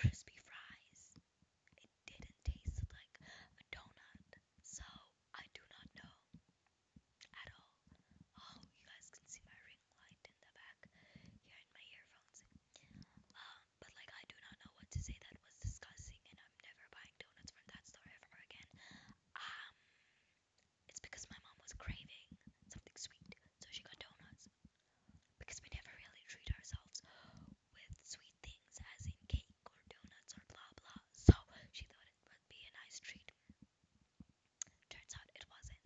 crispy fries. It didn't taste like a donut. So I do not know at all. Oh, you guys can see my ring light in the back here in my earphones. But like I do not know what to say. That was disgusting, and I'm never buying donuts from that store ever again. Um, it's because my mom was craving something sweet, so she got donuts. Because we never really treat ourselves with sweet things, as in cake or donuts or blah blah. So she thought it would be a nice treat. Turns out it wasn't.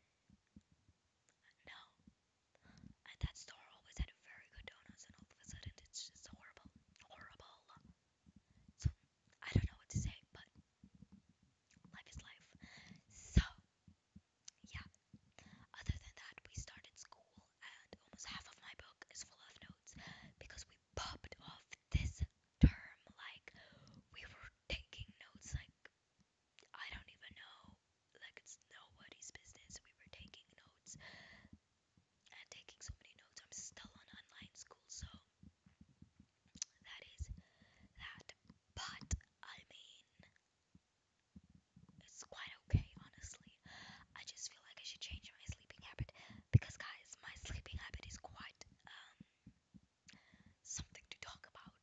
No. And that store always had very good donuts, and all of a sudden it's just horrible. Horrible. So I don't know what to say, but life is life. So yeah. Other than that, we started school, and almost half of my book is full of notes because we popped off this term like we were taking notes like I don't even know, like it's nobody's business. We were taking notes and taking so many notes. I'm still on online school, so that is that. But I mean, it's quite okay, honestly. I just feel like I should change my sleeping habit because, guys, my sleeping habit is quite something to talk about.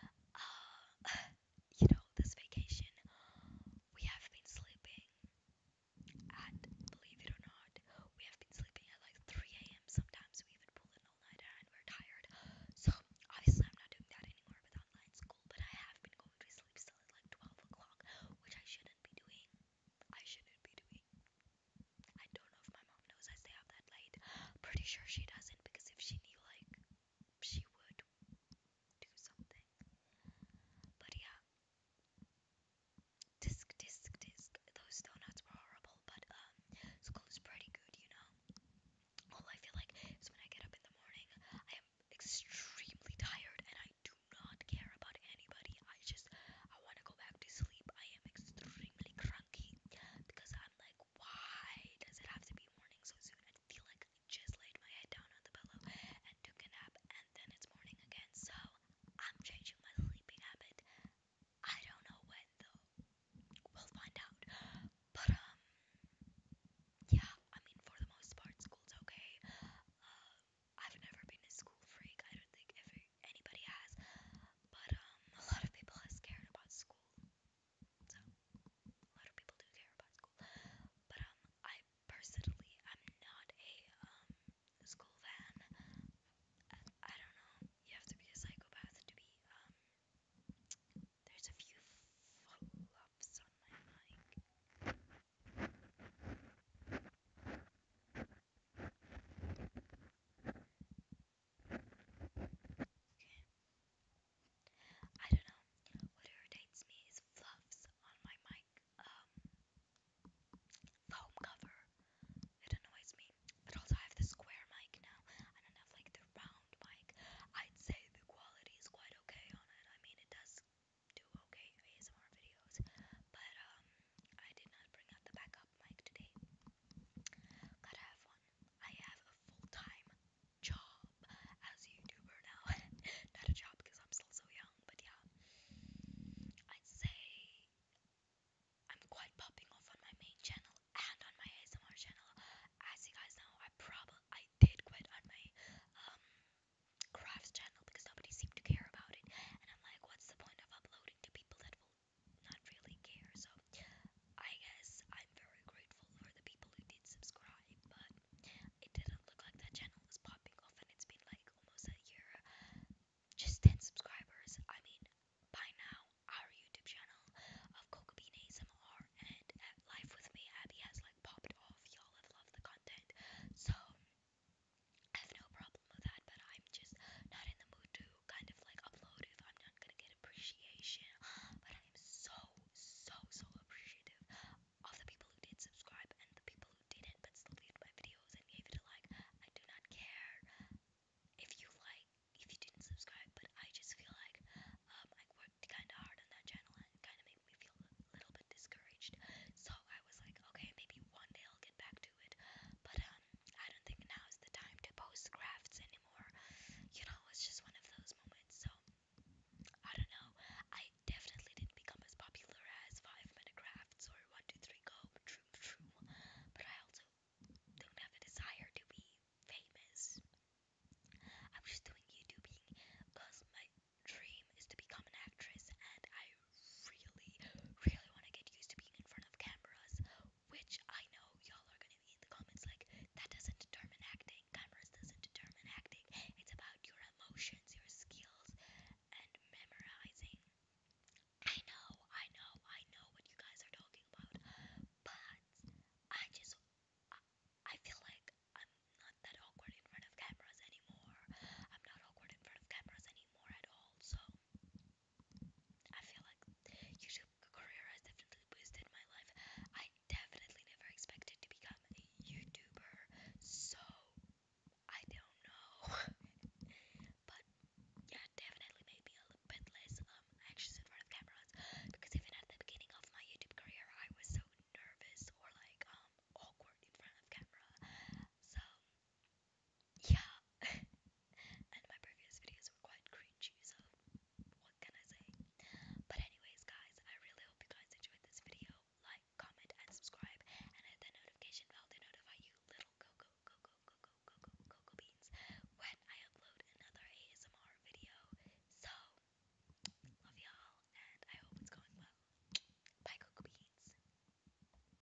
This vacation, we have been sleeping at, believe it or not, we have been sleeping at like 3 a.m. Sometimes we even pull an all-nighter and we're tired. So, obviously, I'm not doing that anymore with online school, but I have been going to sleep still at like 12 o'clock, which I shouldn't be doing. I shouldn't be doing. I don't know if my mom knows I stay up that late. Pretty sure she doesn't.